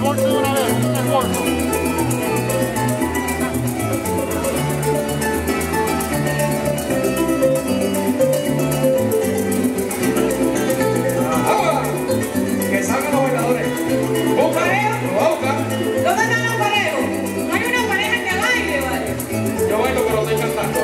corte de una vez, el corto. Que salgan los bailadores. ¿Un parejo? ¿Lo va a buscar? ¿Dónde están los parejos? No hay una pareja que baile, ¿vale? Yo bailo, pero estoy cantando.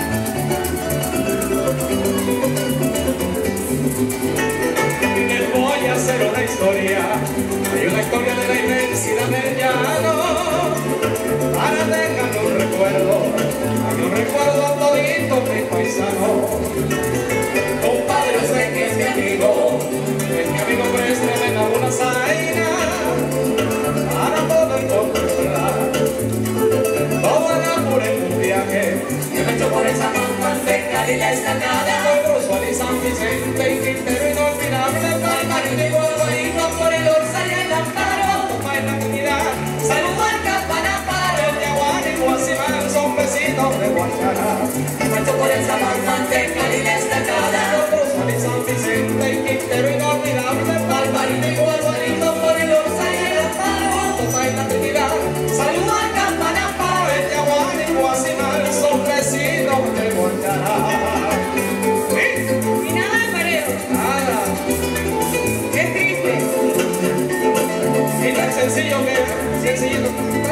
Les voy a hacer una historia. Hay una historia de la inmensidad del llano. Para dejarme un recuerdo. Hay un recuerdo a todito mis paisanos. Compadre, sé que es mi amigo. Es mi amigo, préstame una zaina. Para poder comprar toda la pura en un viaje. Yo me echo por esa manteca y la estacada. Por Rosal y San Vicente y Quintero inolvidable. Palmarín y Guaguayito por el Orsay y el Amparo. Toma en la comunidad. Saludo al Campanaparo. El Yaguán y Guasimán son vecinos de Guachana. Yo me echo por esa manteca y la estacada. Por Rosal y San Vicente y Quintero inolvidable. Palmarín y Guaguayito por el Orsay y el Amparo. Toma en la comunidad. Saludo al Campanaparo. El Yaguán y Guasimán son vecinos de Guachana. Y nada de parejo. Nada. Qué triste. Y tan sencillo que sencillito.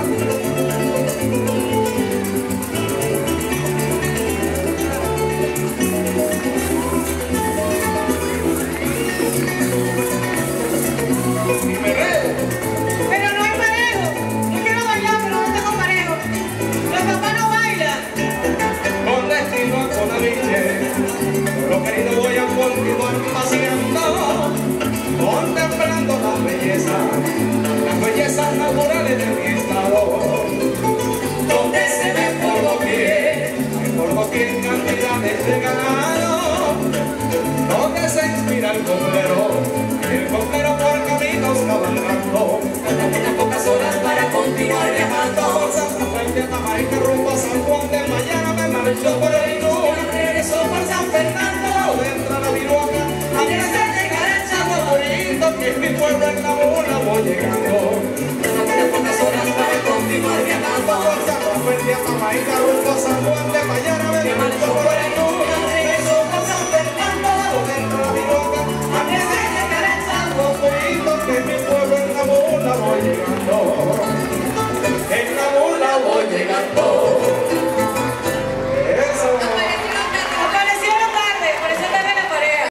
Y me redo. Pero no hay parejo. Yo quiero bailar, pero no tengo parejo. Los papás no bailan. Con destino a Conaliche, lo querido voy a continuar paseando, contemplando las bellezas naturales de mi estado, donde se ve por doquier cantidades de ganado, donde se inspira el coclero, y el coclero por caminos cabalgando. Faltan pocas horas para continuar viajando. Por Santa Fe de Jamaica rumbo a San Juan de Mañana me marcho por el Inú. Regreso por San Fernando. Dentro de la Viruaca, Antes de llegar al Chaco bonito que es mi pueblo en la Mona voy llegando. Faltan pocas horas para continuar viajando. Por Santa Fe de Jamaica rumbo a San Juan de Mañana me marcho por el